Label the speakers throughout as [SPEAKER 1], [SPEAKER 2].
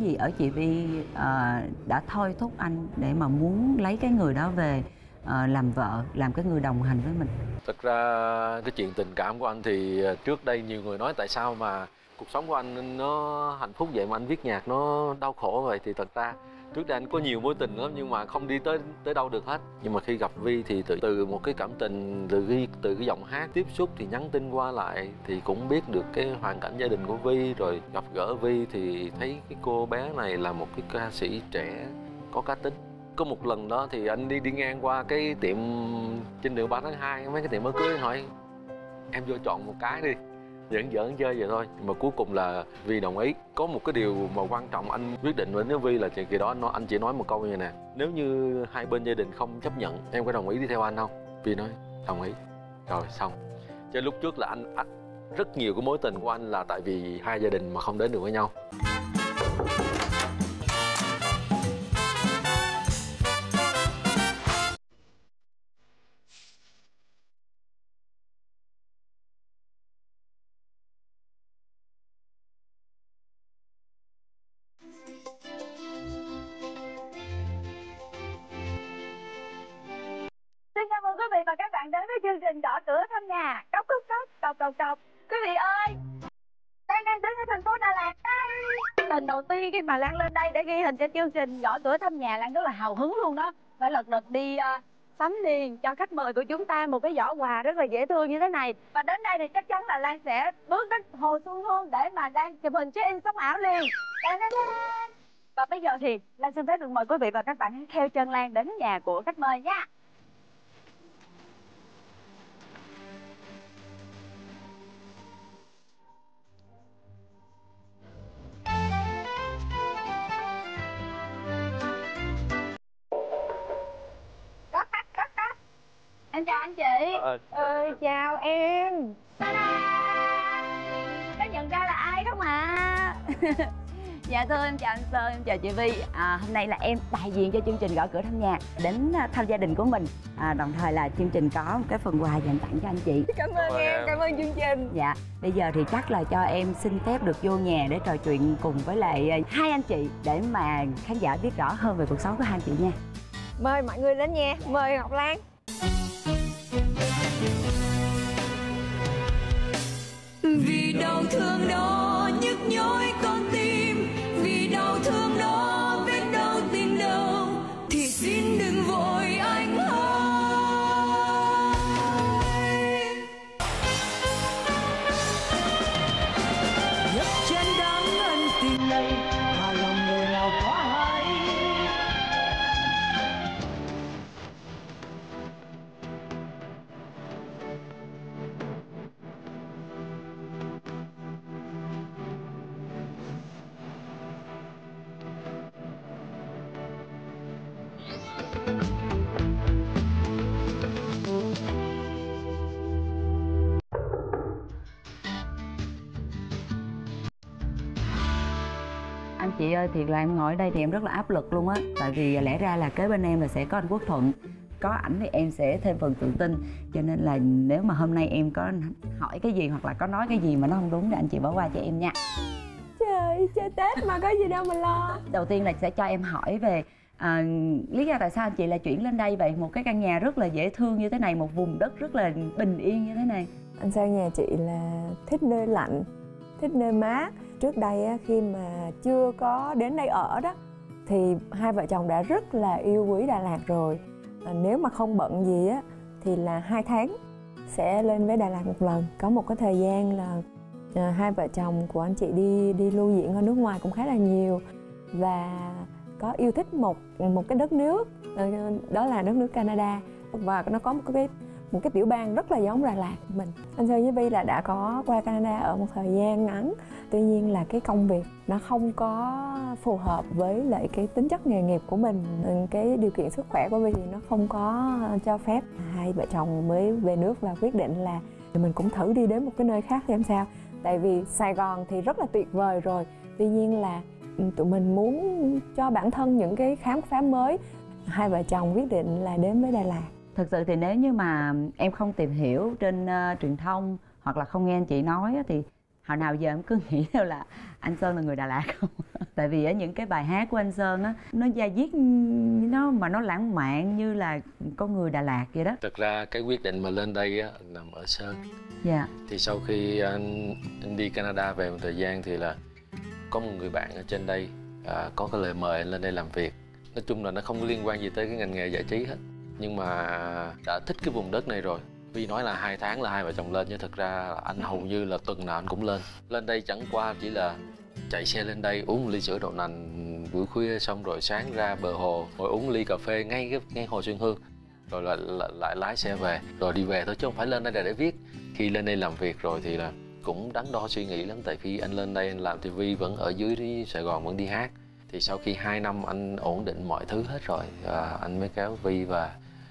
[SPEAKER 1] gì ở chị Vi đã thôi thúc anh để mà muốn lấy cái người đó về làm vợ, làm cái người đồng hành với mình?
[SPEAKER 2] Thật ra cái chuyện tình cảm của anh thì trước đây nhiều người nói tại sao mà cuộc sống của anh nó hạnh phúc vậy mà anh viết nhạc nó đau khổ vậy. Thì thật ra trước đây anh có nhiều mối tình lắm nhưng mà không đi tới đâu được hết. Nhưng mà khi gặp Vi thì từ một cái cảm tình, từ cái giọng hát tiếp xúc thì nhắn tin qua lại thì cũng biết được cái hoàn cảnh gia đình của Vi. Rồi gặp gỡ Vi thì thấy cái cô bé này là một cái ca sĩ trẻ có cá tính. Có một lần đó thì anh đi ngang qua cái tiệm trên đường 3 tháng 2, mấy cái tiệm áo cưới, anh hỏi em vô chọn một cái đi, giỡn chơi vậy thôi. Nhưng mà cuối cùng là Vi đồng ý. Có một cái điều mà quan trọng anh quyết định với Vi là kỳ đó anh chỉ nói một câu như này nè: nếu như hai bên gia đình không chấp nhận, em có đồng ý đi theo anh không? Vi nói đồng ý. Rồi xong. Chứ lúc trước là anh rất nhiều cái mối tình của anh là tại vì hai gia đình mà không đến được với nhau.
[SPEAKER 3] Xin chào mừng quý vị và các bạn đến với chương trình Gõ Cửa Thăm Nhà. Cốc cốc cốc, cọc cọc cọc. Quý vị ơi, Lan đang đến ở thành phố Đà Lạt đây. Lần đầu tiên khi mà Lan lên đây để ghi hình cho chương trình Gõ Cửa Thăm Nhà, Lan rất là hào hứng luôn đó. Phải lật đật đi sắm liền cho khách mời của chúng ta một cái giỏ quà rất là dễ thương như thế này. Và đến đây thì chắc chắn là Lan sẽ bước đến Hồ Xuân Hương để mà Lan chụp hình check-in sống ảo liền. Và bây giờ thì Lan xin phép được mời quý vị và các bạn theo chân Lan đến nhà của khách mời nha. Em chào anh chị. Chào em. Có nhận ra là ai không ạ?
[SPEAKER 1] Dạ thưa em chào anh Sơn, em chào chị Vi. Hôm nay là em đại diện cho chương trình Gõ Cửa Thăm Nhà đến thăm gia đình của mình. Đồng thời là chương trình có một cái phần quà dành tặng cho anh chị.
[SPEAKER 3] Cảm ơn em, cảm ơn chương trình.
[SPEAKER 1] Dạ, bây giờ thì chắc là cho em xin phép được vô nhà để trò chuyện cùng với lại hai anh chị để mà khán giả biết rõ hơn về cuộc sống của hai anh chị nha.
[SPEAKER 3] Mời mọi người đến nha, mời Ngọc Lan.
[SPEAKER 4] Vì đau thương đó nhức nhối con tim, vì đau thương đó biết đâu tìm đâu, thì xin đừng vội anh ơi. Nhấp chân đáng ân tình này, mà lòng người nào có hay.
[SPEAKER 1] Anh chị ơi, thiệt là em ngồi ở đây thì em rất là áp lực luôn á. Tại vì lẽ ra là kế bên em là sẽ có anh Quốc Thuận, có ảnh thì em sẽ thêm phần tự tin. Cho nên là nếu mà hôm nay em có hỏi cái gì hoặc là có nói cái gì mà nó không đúng thì anh chị bỏ qua cho em nha.
[SPEAKER 3] Trời, chơi Tết mà có gì đâu mà lo.
[SPEAKER 1] Đầu tiên là sẽ cho em hỏi về lý do tại sao anh chị lại chuyển lên đây vậy? Một cái căn nhà rất là dễ thương như thế này, một vùng đất rất là bình yên như thế này.
[SPEAKER 5] Anh sang nhà chị là thích nơi lạnh, thích nơi mát. Trước đây á, khi mà chưa có đến đây ở đó thì hai vợ chồng đã rất là yêu quý Đà Lạt rồi. Nếu mà không bận gì á thì là 2 tháng sẽ lên với Đà Lạt một lần. Có một cái thời gian là hai vợ chồng của anh chị đi lưu diễn ở nước ngoài cũng khá là nhiều, và có yêu thích một cái đất nước, đó là đất nước Canada, và nó có một cái tiểu bang rất là giống Đà Lạt của mình. Anh Sơn với Vi là đã có qua Canada ở một thời gian ngắn, tuy nhiên là cái công việc nó không có phù hợp với lại cái tính chất nghề nghiệp của mình, cái điều kiện sức khỏe của Vi thì nó không có cho phép. Hai vợ chồng mới về nước và quyết định là mình cũng thử đi đến một cái nơi khác xem sao. Tại vì Sài Gòn thì rất là tuyệt vời rồi, tuy nhiên là tụi mình muốn cho bản thân những cái khám phá mới. Hai vợ chồng quyết định là đến với Đà Lạt.
[SPEAKER 1] Thực sự thì nếu như mà em không tìm hiểu trên truyền thông hoặc là không nghe anh chị nói thì Hồi nào giờ em cứ nghĩ đâu là anh Sơn là người Đà Lạt không. Tại vì ở những cái bài hát của anh Sơn á, nó da diết nó lãng mạn như là con người Đà Lạt vậy đó.
[SPEAKER 2] Thực ra cái quyết định mà lên đây á nằm ở Sơn.
[SPEAKER 1] Dạ.
[SPEAKER 2] Thì sau khi anh đi Canada về một thời gian thì là có một người bạn ở trên đây có cái lời mời anh lên đây làm việc. Nói chung là nó không có liên quan gì tới cái ngành nghề giải trí hết, nhưng mà đã thích cái vùng đất này rồi. Vì nói là 2 tháng là hai vợ chồng lên, nhưng thực ra anh hầu như là tuần nào anh cũng lên. Lên đây chẳng qua chỉ là chạy xe lên đây uống một ly sữa đậu nành buổi khuya, xong rồi sáng ra bờ hồ ngồi uống ly cà phê ngay hồ Xuân Hương, rồi lại lái xe về rồi đi về thôi, chứ không phải lên đây để viết. Khi lên đây làm việc rồi thì là cũng đắn đo suy nghĩ lắm, tại khi anh lên đây anh làm TV vẫn ở dưới Sài Gòn vẫn đi hát. Thì sau khi 2 năm anh ổn định mọi thứ hết rồi, anh mới kéo Vi và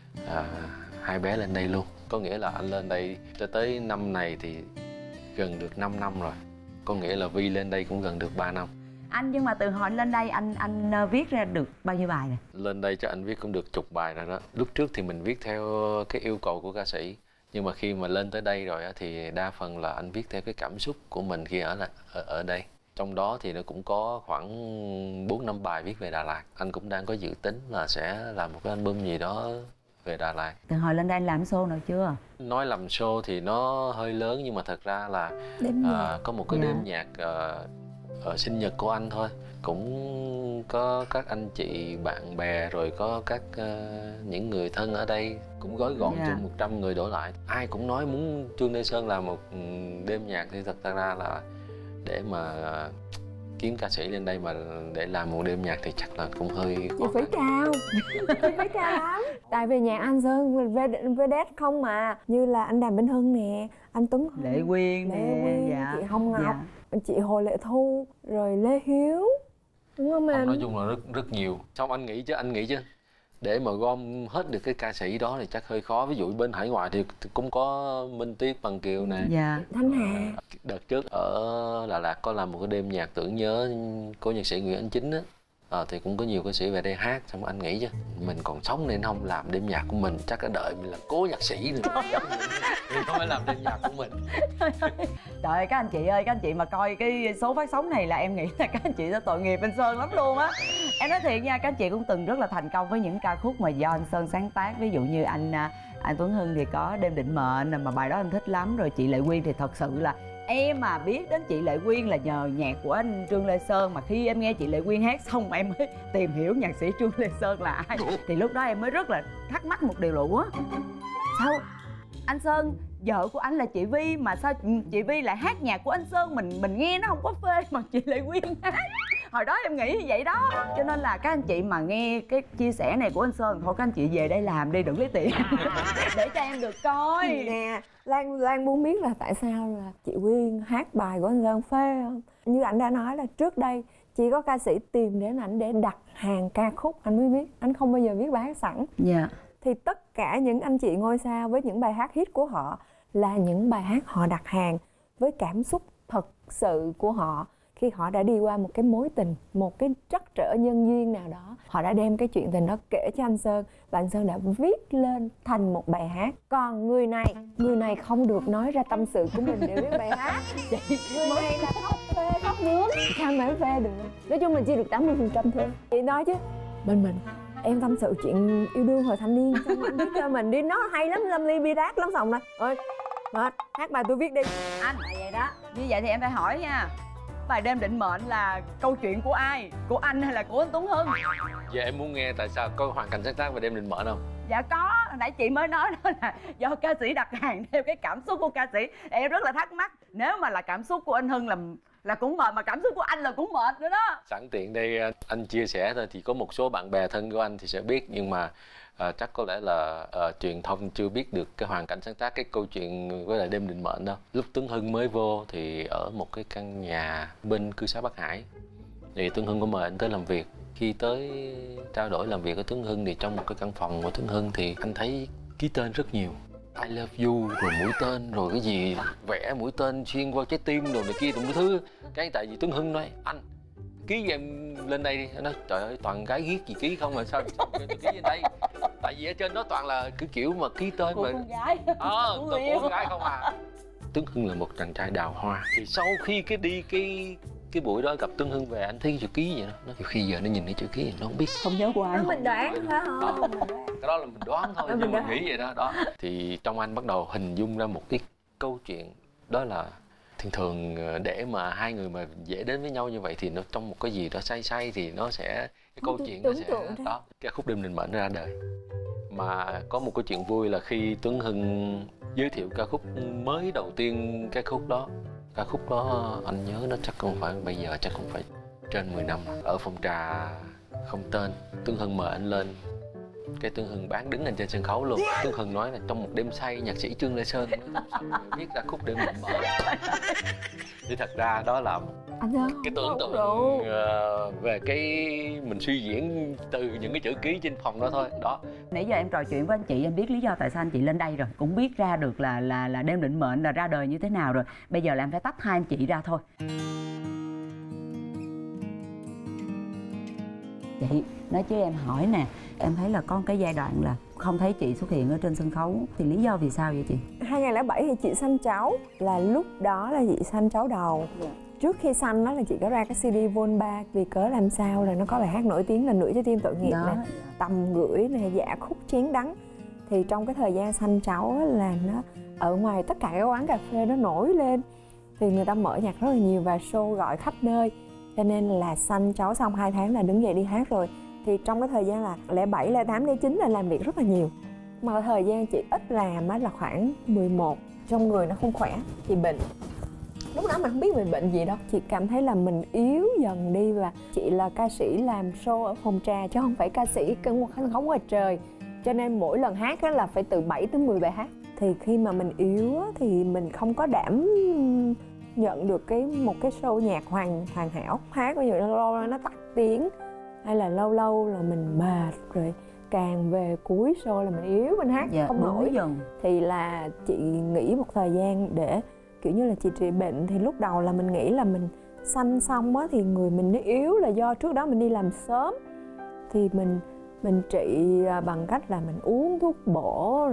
[SPEAKER 2] hai bé lên đây luôn. Có nghĩa là anh lên đây cho tới năm này thì gần được 5 năm rồi. Có nghĩa là Vi lên đây cũng gần được 3 năm.
[SPEAKER 1] Anh nhưng mà từ hồi lên đây anh viết ra được bao nhiêu bài này?
[SPEAKER 2] Lên đây cho anh viết cũng được chục bài rồi đó. Lúc trước thì mình viết theo cái yêu cầu của ca sĩ, nhưng mà khi mà lên tới đây rồi thì đa phần là anh viết theo cái cảm xúc của mình khi ở đây. Trong đó thì nó cũng có khoảng 4-5 bài viết về Đà Lạt. Anh cũng đang có dự tính là sẽ làm một cái album gì đó về Đà Lạt.
[SPEAKER 1] Từ hồi lên đây anh làm show nào chưa?
[SPEAKER 2] Nói làm show thì nó hơi lớn, nhưng mà thật ra là có một cái đêm nhạc ở sinh nhật của anh thôi. Cũng có các anh chị bạn bè, rồi có các những người thân ở đây, cũng gói gọn chừng 100 người đổ lại. Ai cũng nói muốn Trương Lê Sơn làm một đêm nhạc, thì thật ra là để mà kiếm ca sĩ lên đây mà để làm một đêm nhạc thì chắc là cũng hơi khó
[SPEAKER 5] phí cao. Chi phí cao lắm. Tại vì nhạc anh Sơn vedette không mà, như là anh Đàm Vĩnh Hưng nè, anh Tuấn Hưng,
[SPEAKER 1] Lệ Quyên nè,
[SPEAKER 5] chị Hồng Ngọc, chị Hồ Lệ Thu, rồi Lê Hiếu, đúng không em?
[SPEAKER 2] Nói chung là rất nhiều. Xong anh nghĩ chứ để mà gom hết được cái ca sĩ đó thì chắc hơi khó. Ví dụ bên hải ngoại thì cũng có Minh Tuyết, Bằng Kiều nè,
[SPEAKER 5] Thanh Hà.
[SPEAKER 2] Đợt trước ở Đà Lạt có làm một cái đêm nhạc tưởng nhớ của nhạc sĩ Nguyễn Ánh Chính á. Thì cũng có nhiều ca sĩ về đây hát. Xong anh nghĩ chứ mình còn sống nên không làm đêm nhạc của mình, chắc là đợi mình làm cố nhạc sĩ nữa thì không phải làm đêm nhạc của mình.
[SPEAKER 1] Trời ơi các anh chị ơi, các anh chị mà coi cái số phát sóng này là em nghĩ là các anh chị sẽ tội nghiệp anh Sơn lắm luôn á. Em nói thiệt nha, các anh chị cũng từng rất là thành công với những ca khúc mà do anh Sơn sáng tác. Ví dụ như anh Tuấn Hưng thì có Đêm Định Mệnh mà bài đó em thích lắm. Rồi chị Lệ Quyên thì thật sự là em mà biết đến chị Lệ Quyên là nhờ nhạc của anh Trương Lê Sơn. Mà khi em nghe chị Lệ Quyên hát xong em mới tìm hiểu nhạc sĩ Trương Lê Sơn là ai. Thì lúc đó em mới rất là thắc mắc một điều là ủa, sao anh Sơn, vợ của anh là chị Vi, mà sao chị Vi lại hát nhạc của anh Sơn, mình nghe nó không có phê mà chị Lệ Quyên hát. Hồi đó em nghĩ như vậy đó. Cho nên là các anh chị mà nghe cái chia sẻ này của anh Sơn, thôi các anh chị về đây làm đi, đừng lấy tiền để cho em được coi
[SPEAKER 5] nè. Lan muốn biết là tại sao là chị Quyên hát bài của anh Sơn phê không? Như anh đã nói là trước đây chỉ có ca sĩ tìm đến ảnh để đặt hàng ca khúc anh mới viết, anh không bao giờ viết bài hát sẵn. Thì tất cả những anh chị ngôi sao với những bài hát hit của họ là những bài hát họ đặt hàng với cảm xúc thật sự của họ. Khi họ đã đi qua một cái mối tình, một cái trắc trở nhân duyên nào đó, họ đã đem cái chuyện tình đó kể cho anh Sơn, và anh Sơn đã viết lên thành một bài hát. Còn người này không được nói ra tâm sự của mình để viết bài hát. Người này là khóc phê, khóc nướng, sao mà em phê được? Nói chung là chỉ được 80% thôi. Chị nói chứ mình em tâm sự chuyện yêu đương hồi thanh niên, xong anh viết cho mình đi, nó hay lắm, lâm ly bi đát lắm. Xong rồi ơi mệt, hát bài tôi viết đi
[SPEAKER 1] anh. Là vậy đó. Như vậy thì em phải hỏi nha, bài Đêm Định Mệnh là câu chuyện của ai? Của anh hay là của anh Tuấn Hưng?
[SPEAKER 2] Dạ em muốn nghe tại sao có hoàn cảnh sáng tác về Đêm Định Mệnh không?
[SPEAKER 1] Dạ có, nãy chị mới nói đó là do ca sĩ đặt hàng theo cái cảm xúc của ca sĩ. Em rất là thắc mắc, nếu mà là cảm xúc của anh Hưng là cũng mệt, mà cảm xúc của anh là cũng mệt nữa đó.
[SPEAKER 2] Sẵn tiện đây anh chia sẻ thôi, thì có một số bạn bè thân của anh thì sẽ biết, nhưng mà chắc có lẽ là truyền thông chưa biết được cái hoàn cảnh sáng tác cái câu chuyện với lại Đêm Định Mệnh đâu. Lúc Tuấn Hưng mới vô thì ở một cái căn nhà bên cư xá Bắc Hải, thì Tuấn Hưng có mời anh tới làm việc. Khi tới trao đổi làm việc với Tuấn Hưng thì trong một cái căn phòng của Tuấn Hưng thì anh thấy ký tên rất nhiều, I love you, rồi mũi tên, rồi cái gì vẽ mũi tên xuyên qua trái tim rồi này kia tụi thứ. Cái tại vì Tuấn Hưng nói anh ký em lên đây đi, anh nói trời ơi toàn gái ghiết gì ký không, mà sao tôi ký lên đây? Tại vì ở trên đó toàn là cái kiểu mà ký tên mà
[SPEAKER 1] con gái
[SPEAKER 2] toàn con gái không à. Tuấn Hưng là một chàng trai đào hoa. Thì sau khi cái buổi đó gặp Tuấn Hưng về, anh thấy chữ ký vậy đó, nó nhiều khi giờ nó nhìn cái chữ ký nó không biết,
[SPEAKER 1] Không nhớ của ai.
[SPEAKER 5] Đó mình đoán phải không?
[SPEAKER 2] cái đó là mình đoán thôi, nhưng mình nghĩ vậy đó. Thì trong anh bắt đầu hình dung ra một cái câu chuyện, đó là thường để mà hai người mà dễ đến với nhau như vậy thì nó trong một cái gì đó say thì nó sẽ, cái câu chuyện nó sẽ đó, cái khúc Đêm Định Mệnh ra đời. Mà có một cái chuyện vui là khi Tuấn Hưng giới thiệu ca khúc mới đầu tiên, ca khúc đó anh nhớ nó chắc không phải bây giờ, chắc cũng phải trên 10 năm. Ở phòng trà không tên, Tuấn Hưng mời anh lên, cái Tuấn Hưng bán đứng anh trên sân khấu luôn. Tuấn Hưng nói là trong một đêm say, nhạc sĩ Trương Lê Sơn viết ra khúc Đêm Định Mệnh. Thì thật ra đó là cái tưởng tượng về cái mình suy diễn từ những cái chữ ký trên phòng đó thôi. Đó.
[SPEAKER 1] Nãy giờ em trò chuyện với anh chị, em biết lý do tại sao anh chị lên đây rồi, cũng biết ra được là Đêm Định Mệnh là ra đời như thế nào rồi. Bây giờ là em phải tách hai anh chị ra thôi. Chị nói chứ em hỏi nè, em thấy là có cái giai đoạn là không thấy chị xuất hiện ở trên sân khấu, thì lý do vì sao vậy chị?
[SPEAKER 5] 2007 thì chị sanh cháu, là lúc đó là chị sanh cháu đầu. Trước khi sanh đó là chị có ra cái CD Vol 3 Vì Cớ Làm Sao, là nó có bài hát nổi tiếng là Nửa Trái Tim Tội Nghiệp nè, Tầm Gửi nè, Dạ Khúc Chén Đắng. Thì trong cái thời gian sanh cháu là nó ở ngoài tất cả các quán cà phê nó nổi lên, thì người ta mở nhạc rất là nhiều và show gọi khắp nơi. Cho nên là sanh cháu xong 2 tháng là đứng dậy đi hát rồi. Thì trong cái thời gian là 07, 08, 09 là làm việc rất là nhiều. Mà thời gian chị ít làm á là khoảng 11. Trong người nó không khỏe, chị bệnh. Lúc đó mình không biết mình bệnh gì đâu. Chị cảm thấy là mình yếu dần đi. Và chị là ca sĩ làm show ở phòng trà chứ không phải ca sĩ sân khấu ngoài trời. Cho nên mỗi lần hát á là phải từ 7 tới 10 bài hát. Thì khi mà mình yếu á, thì mình không có đảm nhận được một cái show nhạc hoàn hảo. Hát ví dụ lâu lâu nó tắt tiếng, hay là lâu lâu là mình mệt rồi, càng về cuối show là mình yếu, mình hát không nổi
[SPEAKER 1] dần.
[SPEAKER 5] Thì là chị nghỉ một thời gian để kiểu như là chị trị bệnh. Thì lúc đầu là mình nghĩ là mình sanh xong á thì người mình nó yếu là do trước đó mình đi làm sớm. Thì mình trị bằng cách là mình uống thuốc bổ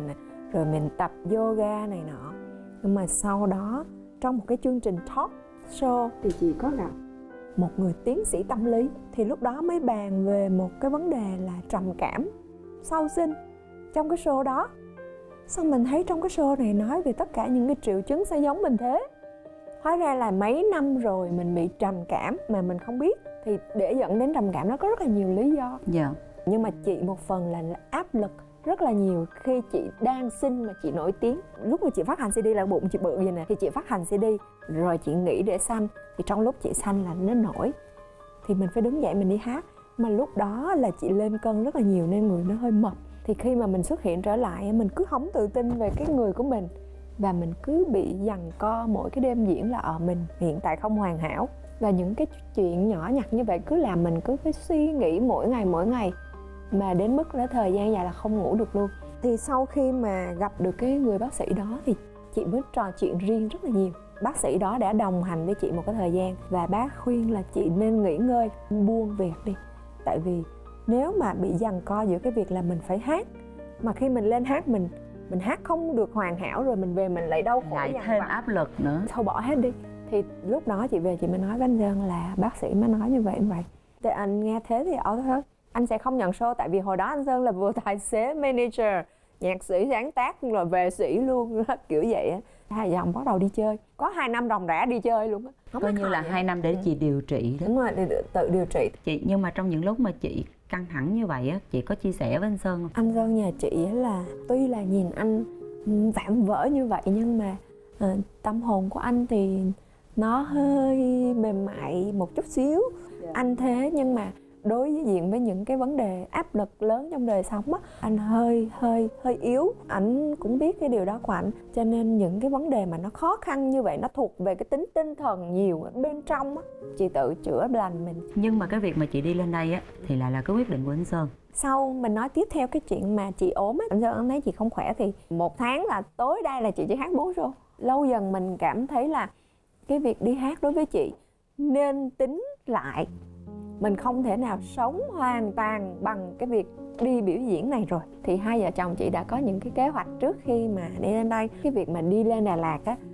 [SPEAKER 5] rồi mình tập yoga này nọ. Nhưng mà sau đó trong một cái chương trình talk show thì chị có gặp một người tiến sĩ tâm lý. Thì lúc đó mới bàn về một cái vấn đề là trầm cảm sau sinh trong cái show đó. Xong mình thấy trong cái show này nói về tất cả những cái triệu chứng sao giống mình thế. Hóa ra là mấy năm rồi mình bị trầm cảm mà mình không biết. Thì để dẫn đến trầm cảm nó có rất là nhiều lý do. Nhưng mà chị một phần là áp lực rất là nhiều. Khi chị đang sinh mà chị nổi tiếng, lúc mà chị phát hành CD là bụng chị bự vậy nè, thì chị phát hành CD rồi chị nghỉ để sanh. Thì trong lúc chị sanh là nó nổi, thì mình phải đứng dậy mình đi hát. Mà lúc đó là chị lên cân rất là nhiều nên người nó hơi mập. Thì khi mà mình xuất hiện trở lại, mình cứ không tự tin về cái người của mình. Và mình cứ bị giằng co mỗi cái đêm diễn là mình hiện tại không hoàn hảo. Và những cái chuyện nhỏ nhặt như vậy cứ làm mình cứ phải suy nghĩ mỗi ngày. Mà đến mức là thời gian dài là không ngủ được luôn. Thì sau khi mà gặp được cái người bác sĩ đó thì chị mới trò chuyện riêng rất là nhiều. Bác sĩ đó đã đồng hành với chị một cái thời gian và bác khuyên là chị nên nghỉ ngơi, buông việc đi. Tại vì nếu mà bị giằng co giữa cái việc là mình phải hát, mà khi mình lên hát mình hát không được hoàn hảo rồi mình về mình lại đau khổ,
[SPEAKER 1] lại thêm áp lực nữa,
[SPEAKER 5] thôi bỏ hết đi. Thì lúc đó chị về chị mới nói với anh Sơn là bác sĩ mới nói như vậy. Thì anh nghe thế thì thôi anh sẽ không nhận show. Tại vì hồi đó anh Sơn là vừa tài xế, manager, nhạc sĩ, sáng tác rồi về sĩ luôn kiểu vậy á. Hai vợ chồng bắt đầu đi chơi, có 2 năm ròng rã đi chơi luôn á.
[SPEAKER 1] Coi như là 2 năm để chị điều trị đó.
[SPEAKER 5] Đúng rồi, tự điều trị.
[SPEAKER 1] Chị nhưng mà trong những lúc mà chị căng thẳng như vậy á, chị có chia sẻ với anh Sơn không?
[SPEAKER 5] Anh Sơn nhà chị là tuy là nhìn anh vạm vỡ như vậy nhưng mà tâm hồn của anh thì nó hơi mềm mại một chút xíu. Anh thế nhưng mà đối diện với những cái vấn đề áp lực lớn trong đời sống á, anh hơi yếu. Anh cũng biết cái điều đó của anh, cho nên những cái vấn đề mà nó khó khăn như vậy nó thuộc về cái tính tinh thần nhiều ở bên trong á, chị tự chữa lành mình.
[SPEAKER 1] Nhưng mà cái việc mà chị đi lên đây á thì lại là cái quyết định của anh Sơn.
[SPEAKER 5] Sau mình nói tiếp theo cái chuyện mà chị ốm á, anh Sơn anh thấy chị không khỏe thì 1 tháng là tối đa là chị chỉ hát 4 show. Lâu dần mình cảm thấy là cái việc đi hát đối với chị nên tính lại. Mình không thể nào sống hoàn toàn bằng cái việc đi biểu diễn này rồi. Thì hai vợ chồng chị đã có những cái kế hoạch trước khi mà đi lên đây. Cái việc mà đi lên Đà Lạt á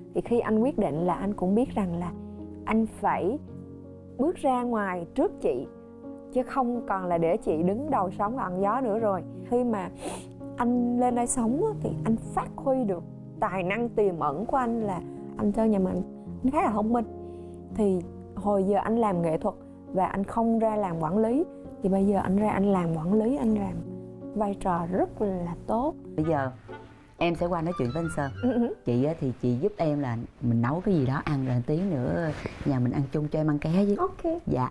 [SPEAKER 5] Thì khi anh quyết định là anh cũng biết rằng là anh phải bước ra ngoài trước chị, chứ không còn là để chị đứng đầu sóng ngọn gió nữa rồi. Khi mà anh lên đây sống thì anh phát huy được tài năng tiềm ẩn của anh, là anh cho nhà mình anh khá là thông minh. Thì hồi giờ anh làm nghệ thuật và anh không ra làm quản lý, thì bây giờ anh ra anh làm quản lý, anh làm vai trò rất là tốt.
[SPEAKER 1] Bây giờ em sẽ qua nói chuyện với anh Sơn. Chị á, thì chị giúp em là mình nấu cái gì đó ăn, rồi tí nữa nhà mình ăn chung cho em ăn ké với.
[SPEAKER 5] Ok.
[SPEAKER 1] Dạ.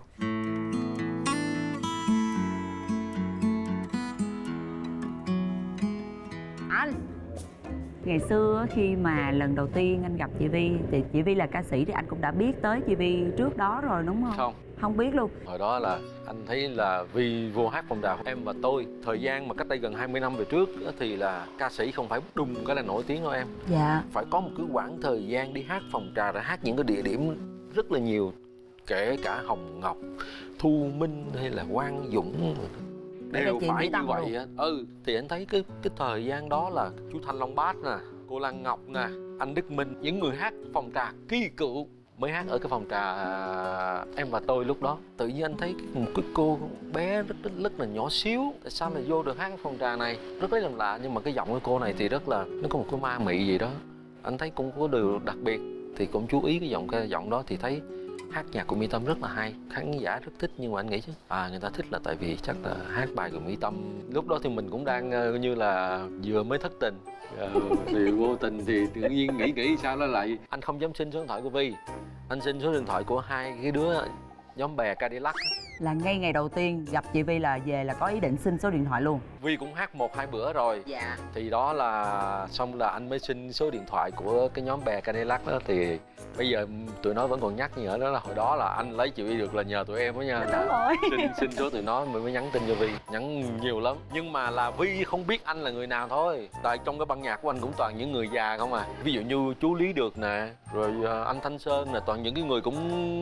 [SPEAKER 1] Anh, ngày xưa khi mà lần đầu tiên anh gặp chị Vi thì chị Vi là ca sĩ, thì anh cũng đã biết tới chị Vi trước đó rồi đúng không?
[SPEAKER 2] Không.
[SPEAKER 1] Không biết luôn.
[SPEAKER 2] Hồi đó là anh thấy là Vi vô hát phòng trà Em Và Tôi. Thời gian mà cách đây gần 20 năm về trước thì là ca sĩ không phải đùng cái là nổi tiếng đâu em.
[SPEAKER 1] Dạ.
[SPEAKER 2] Phải có một cái quãng thời gian đi hát phòng trà, rồi hát những cái địa điểm rất là nhiều. Kể cả Hồng Ngọc, Thu Minh hay là Quang Dũng đều phải như vậy á. Thì anh thấy cái thời gian đó là chú Thanh Long Bát nè, cô Lan Ngọc nè, anh Đức Minh, những người hát phòng trà kỳ cựu mới hát ở cái phòng trà Em Và Tôi lúc đó. Tự nhiên anh thấy một cái cô bé rất là nhỏ xíu, tại sao lại vô được hát cái phòng trà này, rất lấy làm lạ. Nhưng mà cái giọng của cô này thì rất là, nó có một cái ma mị gì đó, anh thấy cũng có điều đặc biệt. Thì cũng chú ý cái giọng đó thì thấy hát nhạc của Mỹ Tâm rất là hay, khán giả rất thích. Nhưng mà anh nghĩ chứ người ta thích là tại vì chắc là hát bài của Mỹ Tâm. Lúc đó thì mình cũng đang như là vừa mới thất tình, thì vô tình thì tự nhiên nghĩ sao nó lại. Anh không dám xin số điện thoại của Vi, anh xin số điện thoại của hai cái đứa nhóm bè Cadillac.
[SPEAKER 1] Là ngay ngày đầu tiên gặp chị Vi là về là có ý định xin số điện thoại luôn.
[SPEAKER 2] Vi cũng hát 1-2 bữa rồi.
[SPEAKER 1] Dạ.
[SPEAKER 2] Thì đó là xong là anh mới xin số điện thoại của cái nhóm bè Cadillac đó. Thì bây giờ tụi nó vẫn còn nhắc nhở đó là hồi đó là anh lấy chị Vi được là nhờ tụi em đó nha.
[SPEAKER 1] Đúng rồi.
[SPEAKER 2] Xin số tụi nó mới nhắn tin cho Vi, nhắn nhiều lắm. Nhưng mà là Vi không biết anh là người nào thôi. Tại trong cái ban nhạc của anh cũng toàn những người già không à. Ví dụ như chú Lý Được nè, rồi anh Thanh Sơn nè, toàn những cái người cũng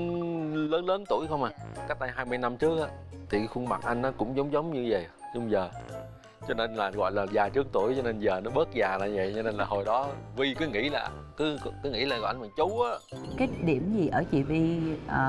[SPEAKER 2] lớn tuổi không à. Cách đây 20 năm trước á thì cái khuôn mặt anh nó cũng giống như vậy nhưng giờ, cho nên là gọi là già trước tuổi, cho nên giờ nó bớt già là vậy. Cho nên là hồi đó Vi cứ nghĩ là nghĩ là gọi anh bằng chú á. Cái
[SPEAKER 1] điểm gì ở chị Vi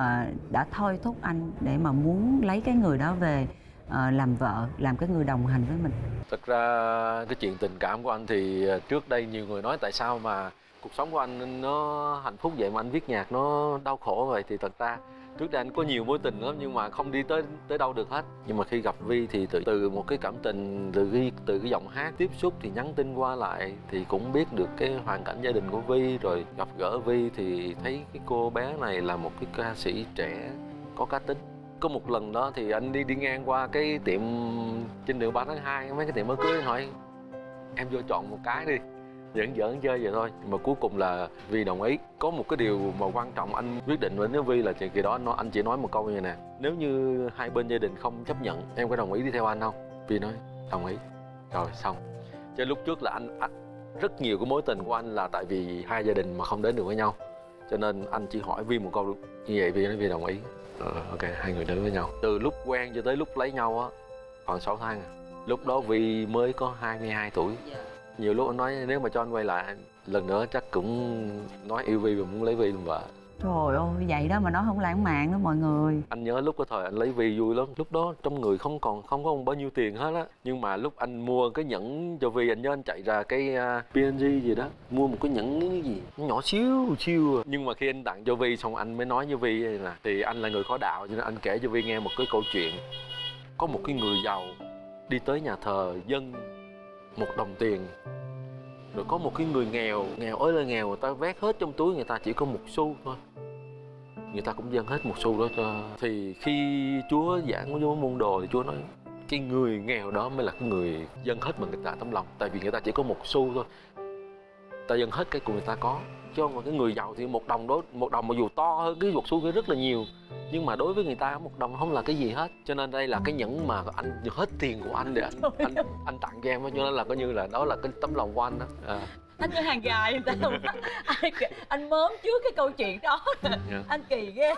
[SPEAKER 1] đã thôi thúc anh để mà muốn lấy cái người đó về làm vợ, làm cái người đồng hành với mình?
[SPEAKER 2] Thật ra cái chuyện tình cảm của anh thì trước đây nhiều người nói tại sao mà cuộc sống của anh nó hạnh phúc vậy mà anh viết nhạc nó đau khổ vậy. Thì thật ra trước đây anh có nhiều mối tình lắm nhưng mà không đi tới đâu được hết. Nhưng mà khi gặp Vi thì từ một cái cảm tình, từ cái giọng hát tiếp xúc thì nhắn tin qua lại thì cũng biết được cái hoàn cảnh gia đình của Vi. Rồi gặp gỡ Vi thì thấy cái cô bé này là một cái ca sĩ trẻ có cá tính. Có một lần đó thì anh đi ngang qua cái tiệm trên đường 3 tháng 2, mấy cái tiệm áo cưới, hỏi em vô chọn một cái đi, giỡn chơi vậy thôi. Nhưng mà cuối cùng là Vi đồng ý. Có một cái điều mà quan trọng anh quyết định với Vi là kỳ đó anh chỉ nói một câu như này nè: nếu như hai bên gia đình không chấp nhận, em có đồng ý đi theo anh không? Vi nói đồng ý. Rồi xong. Chứ lúc trước là anh rất nhiều cái mối tình của anh là tại vì hai gia đình mà không đến được với nhau, cho nên anh chỉ hỏi Vi một câu như vậy, Vi nói Vi đồng ý. Ok, hai người đến với nhau. Từ lúc quen cho tới lúc lấy nhau á còn 6 tháng. Lúc đó Vi mới có 22 tuổi. Nhiều lúc anh nói nếu mà cho anh quay lại lần nữa chắc cũng nói yêu Vi và muốn lấy Vi làm vợ.
[SPEAKER 1] Trời ơi, vậy đó mà nó không lãng mạn đó mọi người.
[SPEAKER 2] Anh nhớ lúc cái thời anh lấy Vi vui lắm. Lúc đó trong người không có bao nhiêu tiền hết á. Nhưng mà lúc anh mua cái nhẫn cho Vi, anh nhớ anh chạy ra cái P&G gì đó, mua một cái nhẫn cái gì nhỏ xíu. Nhưng mà khi anh tặng cho Vi xong anh mới nói với Vi là thì anh là người có đạo, cho nên anh kể cho Vi nghe một cái câu chuyện. Có một cái người giàu đi tới nhà thờ dâng 1 đồng tiền. Rồi có một cái người nghèo ơi là nghèo, người ta vét hết trong túi, người ta chỉ có 1 xu thôi, người ta cũng dâng hết 1 xu đó cho. Thì khi Chúa giảng vô môn đồ thì Chúa nói cái người nghèo đó mới là cái người dâng hết bằng cả tấm lòng. Tại vì người ta chỉ có 1 xu thôi, ta dâng hết cái của người ta có. Chứ không, cái người giàu thì 1 đồng đó, 1 đồng mà dù to hơn cái 1 xu kia rất là nhiều, nhưng mà đối với người ta 1 đồng không là cái gì hết. Cho nên đây là cái nhẫn mà anh hết tiền của anh để anh tặng cho em, cho nên là coi như là đó là cái tấm lòng của anh đó.
[SPEAKER 6] Anh như hàng gài người ta không? Anh mớm trước cái câu chuyện đó. Anh kỳ ghê.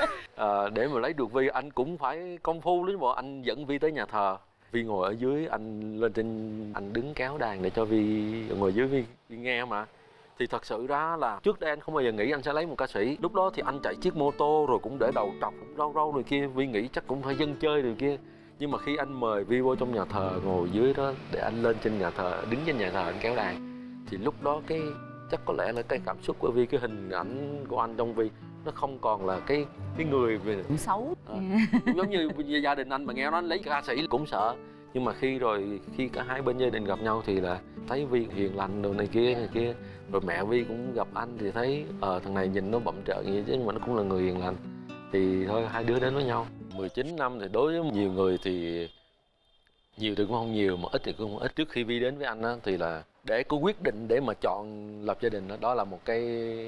[SPEAKER 2] Để mà lấy được Vi anh cũng phải công phu lắm bộ. Anh dẫn Vi tới nhà thờ, Vi ngồi ở dưới, anh lên trên, anh đứng kéo đàn để cho Vi ngồi dưới Vi nghe mà. Thì thật sự ra là trước đây anh không bao giờ nghĩ anh sẽ lấy một ca sĩ. Lúc đó thì anh chạy chiếc mô tô rồi cũng để đầu trọc, cũng râu râu rồi kia. Vi nghĩ chắc cũng phải dân chơi rồi kia. Nhưng mà khi anh mời Vi vô trong nhà thờ, ngồi dưới đó để anh lên trên nhà thờ, đứng trên nhà thờ anh kéo đàn, thì lúc đó cái chắc có lẽ là cái cảm xúc của Vi, cái hình ảnh của anh trong Vi nó không còn là cái người về
[SPEAKER 1] Cũng xấu.
[SPEAKER 2] giống như gia đình anh mà nghe nói anh lấy ca sĩ cũng sợ. Nhưng mà khi cả hai bên gia đình gặp nhau thì là thấy Vi hiền lành đồ này kia. Rồi mẹ Vi cũng gặp anh thì thấy thằng này nhìn nó bậm trợn như chứ mà nó cũng là người hiền lành. Thì thôi hai đứa đến với nhau. 19 năm thì đối với nhiều người thì nhiều thì cũng không nhiều, mà ít thì cũng không ít. Trước khi Vi đến với anh á, thì là để có quyết định để mà chọn lập gia đình đó là một cái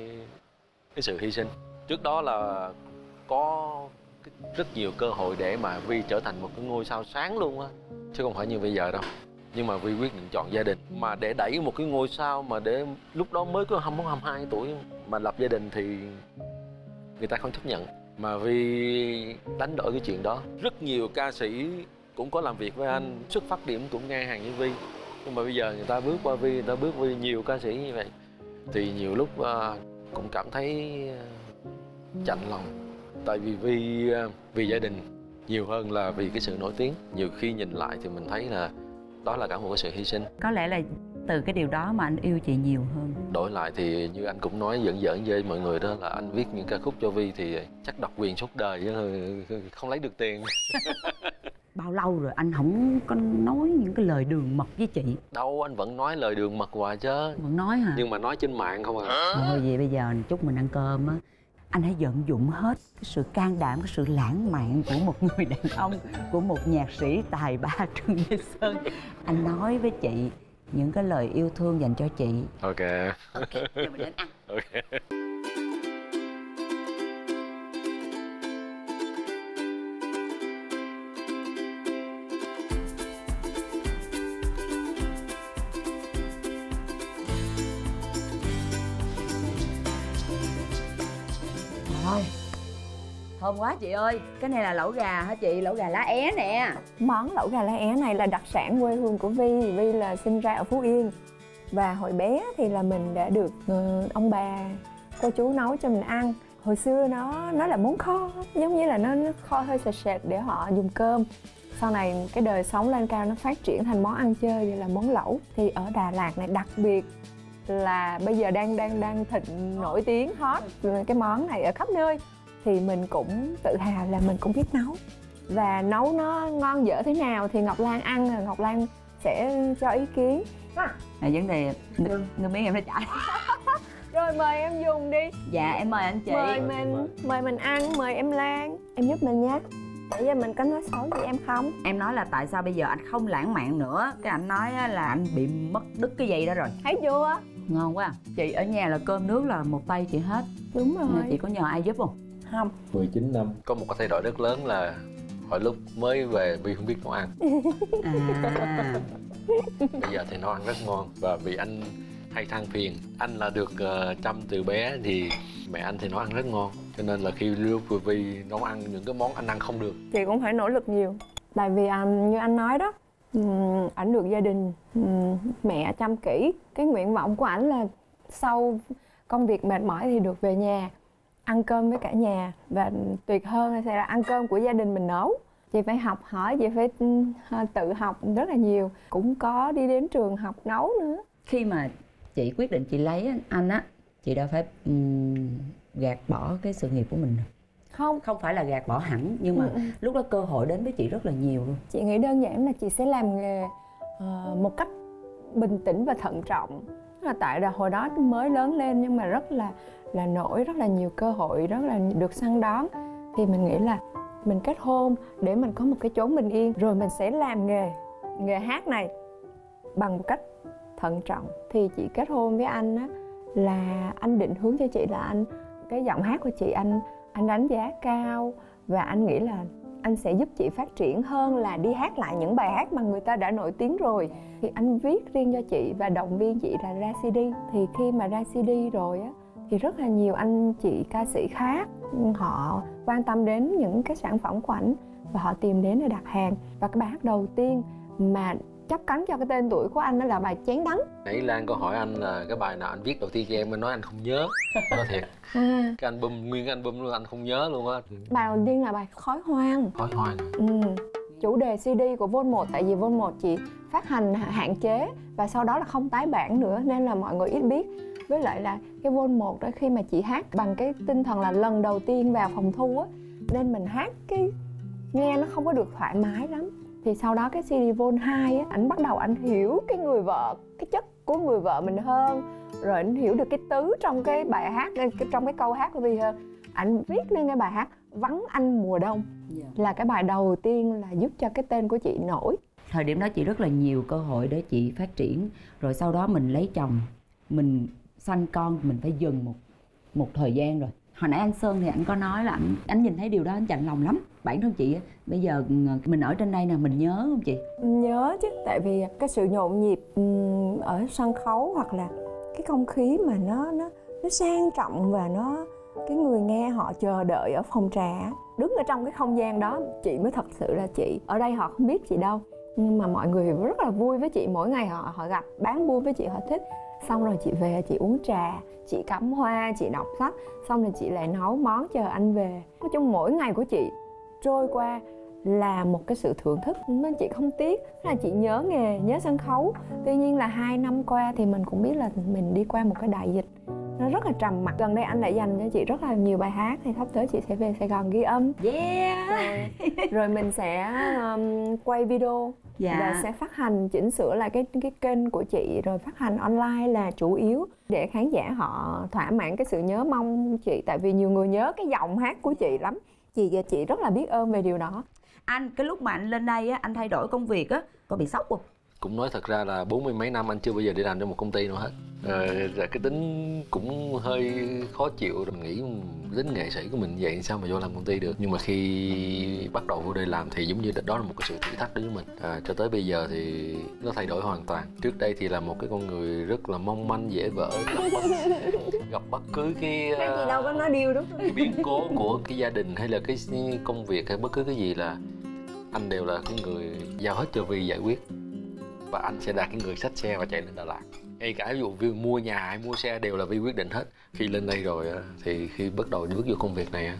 [SPEAKER 2] sự hy sinh. Trước đó là có rất nhiều cơ hội để mà Vi trở thành một cái ngôi sao sáng luôn á, chứ không phải như bây giờ đâu. Nhưng mà Vi quyết định chọn gia đình. Mà để đẩy một cái ngôi sao mà để lúc đó mới có 21-22 tuổi mà lập gia đình thì người ta không chấp nhận. Mà Vi đánh đổi cái chuyện đó. Rất nhiều ca sĩ cũng có làm việc với anh, xuất phát điểm cũng ngang hàng với Vi. Nhưng mà bây giờ người ta bước qua Vi, người ta bước với nhiều ca sĩ như vậy thì nhiều lúc cũng cảm thấy chạnh lòng. Tại vì vì gia đình nhiều hơn là vì cái sự nổi tiếng. Nhiều khi nhìn lại thì mình thấy là đó là cả một cái sự hy sinh.
[SPEAKER 1] Có lẽ là từ cái điều đó mà anh yêu chị nhiều hơn.
[SPEAKER 2] Đổi lại thì như anh cũng nói giỡn với mọi người đó là anh viết những ca khúc cho Vi thì chắc độc quyền suốt đời chứ không lấy được tiền.
[SPEAKER 1] Bao lâu rồi anh không có nói những cái lời đường mật với chị?
[SPEAKER 2] Đâu, anh vẫn nói lời đường mật hoài chứ.
[SPEAKER 1] Vẫn nói hả?
[SPEAKER 2] Nhưng mà nói trên mạng không à.
[SPEAKER 1] Thôi vậy bây giờ chúc mình ăn cơm á, anh hãy vận dụng hết cái sự can đảm, cái sự lãng mạn của một người đàn ông, của một nhạc sĩ tài ba Trương Lê Sơn. Anh nói với chị những cái lời yêu thương dành cho chị.
[SPEAKER 2] Ok.
[SPEAKER 1] Giờ mình đến ăn.
[SPEAKER 2] Ok.
[SPEAKER 1] Thôi, thơm quá chị ơi. Cái này là lẩu gà hả chị? Lẩu gà lá é nè.
[SPEAKER 5] Món lẩu gà lá é này là đặc sản quê hương của Vi. Vi là sinh ra ở Phú Yên. Và hồi bé thì là mình đã được ông bà, cô chú nấu cho mình ăn. Hồi xưa nó là món kho, giống như là nó kho hơi sệt sệt để họ dùng cơm. Sau này cái đời sống lên cao nó phát triển thành món ăn chơi, như là món lẩu. Thì ở Đà Lạt này đặc biệt là bây giờ đang thịnh nổi tiếng hot cái món này ở khắp nơi. Thì mình cũng tự hào là mình cũng biết nấu. Và nấu nó ngon dở thế nào thì Ngọc Lan ăn rồi Ngọc Lan sẽ cho ý kiến.
[SPEAKER 1] Vấn đề nước miếng em phải trả.
[SPEAKER 5] Rồi mời em dùng đi.
[SPEAKER 1] Dạ em mời anh chị.
[SPEAKER 5] Mời mình ăn, mời em Lan. Em giúp mình nhé. Tại giờ mình có nói xấu gì em không?
[SPEAKER 1] Em nói là tại sao bây giờ anh không lãng mạn nữa. Cái anh nói là anh bị mất đứt cái gì đó rồi.
[SPEAKER 5] Thấy chưa?
[SPEAKER 1] Ngon quá. Chị ở nhà là cơm nước là một tay chị hết.
[SPEAKER 5] Đúng rồi.
[SPEAKER 1] Chị có nhờ ai giúp không?
[SPEAKER 5] Không.
[SPEAKER 2] 19 năm. Có một cái thay đổi rất lớn là hồi lúc mới về Vi không biết nấu ăn. Bây giờ thì nấu ăn rất ngon. Và vì anh hay than phiền, anh là được chăm từ bé thì mẹ anh thì nấu ăn rất ngon. Cho nên là khi lúc Vi nấu ăn những cái món anh ăn không được,
[SPEAKER 5] Chị cũng phải nỗ lực nhiều. Tại vì như anh nói đó, ảnh được gia đình mẹ chăm kỹ. Cái nguyện vọng của ảnh là sau công việc mệt mỏi thì được về nhà ăn cơm với cả nhà. Và tuyệt hơn sẽ là ăn cơm của gia đình mình nấu. Chị phải học hỏi, chị phải tự học rất là nhiều. Cũng có đi đến trường học nấu nữa.
[SPEAKER 1] Khi mà chị quyết định chị lấy anh á, chị đã phải gạt bỏ cái sự nghiệp của mình rồi. Không phải là gạt bỏ hẳn, nhưng mà lúc đó cơ hội đến với chị rất là nhiều luôn.
[SPEAKER 5] Chị nghĩ đơn giản là chị sẽ làm nghề một cách bình tĩnh và thận trọng. Là tại là hồi đó mới lớn lên nhưng mà rất là nổi, rất là nhiều cơ hội, rất là được săn đón. Thì mình nghĩ là mình kết hôn để mình có một cái chốn bình yên, rồi mình sẽ làm nghề hát này bằng một cách thận trọng. Thì chị kết hôn với anh á, là anh định hướng cho chị là cái giọng hát của chị anh đánh giá cao. Và anh nghĩ là anh sẽ giúp chị phát triển hơn là đi hát lại những bài hát mà người ta đã nổi tiếng rồi. Thì anh viết riêng cho chị và động viên chị là ra CD. Thì khi mà ra CD rồi á, thì rất là nhiều anh chị ca sĩ khác họ quan tâm đến những cái sản phẩm của ảnh và họ tìm đến để đặt hàng. Và cái bài hát đầu tiên mà chấp cánh cho cái tên tuổi của anh đó là bài Chén Đắng.
[SPEAKER 2] Nãy Lan có hỏi anh là cái bài nào anh viết đầu tiên cho em nói anh không nhớ. Nói thiệt. Cái album, nguyên cái album luôn anh không nhớ luôn á.
[SPEAKER 5] Bài đầu tiên là bài Khói Hoang.
[SPEAKER 2] Khói Hoang.
[SPEAKER 5] Chủ đề CD của Vol 1, tại vì Vol 1 chỉ phát hành hạn chế và sau đó là không tái bản nữa nên là mọi người ít biết. Với lại là cái Vol 1 đó, khi mà chị hát bằng cái tinh thần là lần đầu tiên vào phòng thu á, nên mình hát cái nghe nó không có được thoải mái lắm. Thì sau đó cái CD Vol 2 á, ảnh bắt đầu anh hiểu cái người vợ, cái chất của người vợ mình hơn. Rồi anh hiểu được cái tứ trong cái bài hát, trong cái câu hát của Vi hơn. Anh viết lên cái bài hát Vắng Anh Mùa Đông, là cái bài đầu tiên là giúp cho cái tên của chị nổi.
[SPEAKER 1] Thời điểm đó chị rất là nhiều cơ hội để chị phát triển. Rồi sau đó mình lấy chồng, mình sanh con, mình phải dừng một thời gian rồi. Hồi nãy anh Sơn thì anh có nói là anh nhìn thấy điều đó anh chạnh lòng lắm. Bản thân chị bây giờ mình ở trên đây nè, mình nhớ không chị?
[SPEAKER 5] Nhớ chứ, tại vì cái sự nhộn nhịp ở sân khấu hoặc là cái không khí mà nó sang trọng và nó cái người nghe họ chờ đợi ở phòng trà, đứng ở trong cái không gian đó, chị mới thật sự là chị. Ở đây họ không biết chị đâu, nhưng mà mọi người rất là vui với chị. Mỗi ngày họ gặp, bán buôn với chị, họ thích. Xong rồi chị về, chị uống trà, chị cắm hoa, chị đọc sách, xong rồi chị lại nấu món chờ anh về. Nói chung mỗi ngày của chị trôi qua là một cái sự thưởng thức, nên chị không tiếc. Là chị nhớ nghề, nhớ sân khấu. Tuy nhiên là 2 năm qua thì mình cũng biết là mình đi qua một cái đại dịch nó rất là trầm mặc. Gần đây anh lại dành cho chị rất là nhiều bài hát, thì sắp tới chị sẽ về Sài Gòn ghi âm. Rồi mình sẽ quay video và sẽ phát hành, chỉnh sửa lại cái kênh của chị, rồi phát hành online là chủ yếu để khán giả họ thỏa mãn cái sự nhớ mong chị. Tại vì nhiều người nhớ cái giọng hát của chị lắm. Chị rất là biết ơn về điều đó.
[SPEAKER 1] Anh cái lúc mà anh lên đây á, anh thay đổi công việc á, có bị sốc không?
[SPEAKER 2] Cũng nói thật ra là 40 mấy năm anh chưa bao giờ đi làm cho một công ty nào hết. Rồi cái tính cũng hơi khó chịu. Rồi mình nghĩ lính nghệ sĩ của mình vậy sao mà vô làm công ty được. Nhưng mà khi bắt đầu vô đây làm thì giống như đó là một cái sự thử thách đối với mình. Cho tới bây giờ thì nó thay đổi hoàn toàn. Trước đây thì là một cái con người rất là mong manh, dễ vỡ, gặp bất cứ cái
[SPEAKER 5] gì đâu có nói điều đúng không?
[SPEAKER 2] Cái biến cố của cái gia đình hay là cái công việc hay bất cứ cái gì là anh đều là cái người giao hết cho Vi giải quyết. Và anh sẽ là cái người xách xe và chạy lên Đà Lạt. Ngay cả ví dụ Vi mua nhà hay mua xe đều là Vi quyết định hết. Khi lên đây rồi thì khi bắt đầu bước vô công việc này,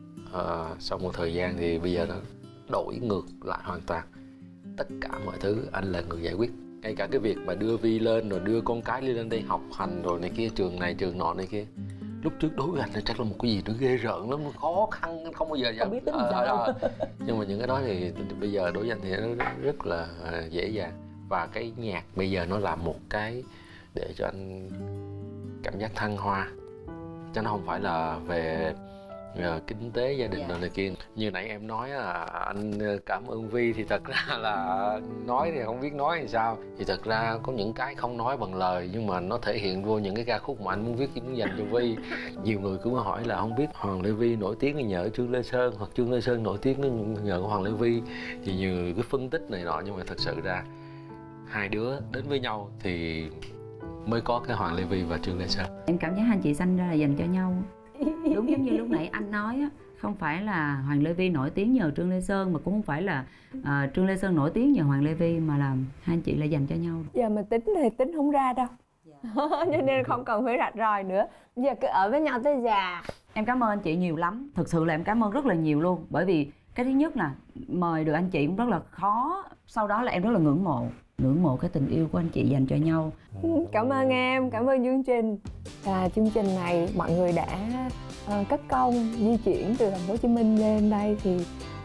[SPEAKER 2] sau một thời gian thì bây giờ nó đổi ngược lại hoàn toàn. Tất cả mọi thứ anh là người giải quyết. Ngay cả cái việc mà đưa Vi lên rồi đưa con cái lên đây học hành rồi này kia, trường này trường nọ này kia. Lúc trước đối với anh nó chắc là một cái gì nó ghê rợn lắm, khó khăn, không bao giờ
[SPEAKER 1] không biết tính sao.
[SPEAKER 2] Nhưng mà những cái đó thì bây giờ đối với anh thì nó rất là dễ dàng. Và cái nhạc bây giờ nó là một cái để cho anh cảm giác thăng hoa, chứ nó không phải là về kinh tế gia đình rồi này kia. Như nãy em nói là anh cảm ơn Vi, thì thật ra là nói thì không biết nói làm sao. Thì thật ra có những cái không nói bằng lời nhưng mà nó thể hiện vô những cái ca khúc mà anh muốn viết, muốn dành cho Vi. Nhiều người cũng hỏi là không biết Hoàng Lê Vy nổi tiếng nhờ Trương Lê Sơn, hoặc Trương Lê Sơn nổi tiếng nhờ Hoàng Lê Vy, thì nhiều người cứ phân tích này nọ, nhưng mà thật sự ra hai đứa đến với nhau thì mới có cái Hoàng Lê Vy và Trương Lê Sơn.
[SPEAKER 1] Em cảm giác anh chị sanh ra là dành cho nhau. Đúng giống như lúc nãy anh nói á, không phải là Hoàng Lê Vy nổi tiếng nhờ Trương Lê Sơn, mà cũng không phải là Trương Lê Sơn nổi tiếng nhờ Hoàng Lê Vy, mà là hai anh chị là dành cho nhau.
[SPEAKER 5] Giờ mà tính thì tính không ra đâu. Cho nên không cần phải rạch ròi nữa. Giờ cứ ở với nhau tới già.
[SPEAKER 1] Em cảm ơn anh chị nhiều lắm. Thực sự là em cảm ơn rất là nhiều luôn. Bởi vì cái thứ nhất là mời được anh chị cũng rất là khó. Sau đó là em rất là ngưỡng mộ cái tình yêu của anh chị dành cho nhau.
[SPEAKER 5] Cảm ơn em, cảm ơn chương trình. Và chương trình này mọi người đã cất công di chuyển từ thành phố Hồ Chí Minh lên đây thì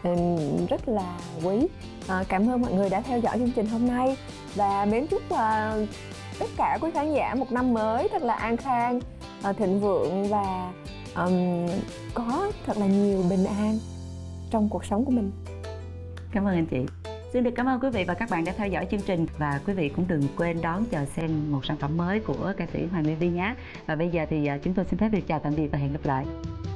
[SPEAKER 5] rất là quý. Cảm ơn mọi người đã theo dõi chương trình hôm nay và mến chúc tất cả quý khán giả một năm mới thật là an khang, thịnh vượng và có thật là nhiều bình an trong cuộc sống của mình.
[SPEAKER 1] Cảm ơn anh chị. Xin được cảm ơn quý vị và các bạn đã theo dõi chương trình. Và quý vị cũng đừng quên đón chờ xem một sản phẩm mới của ca sĩ Hoàng Lê Vy nhé. Và bây giờ thì chúng tôi xin phép được chào tạm biệt và hẹn gặp lại.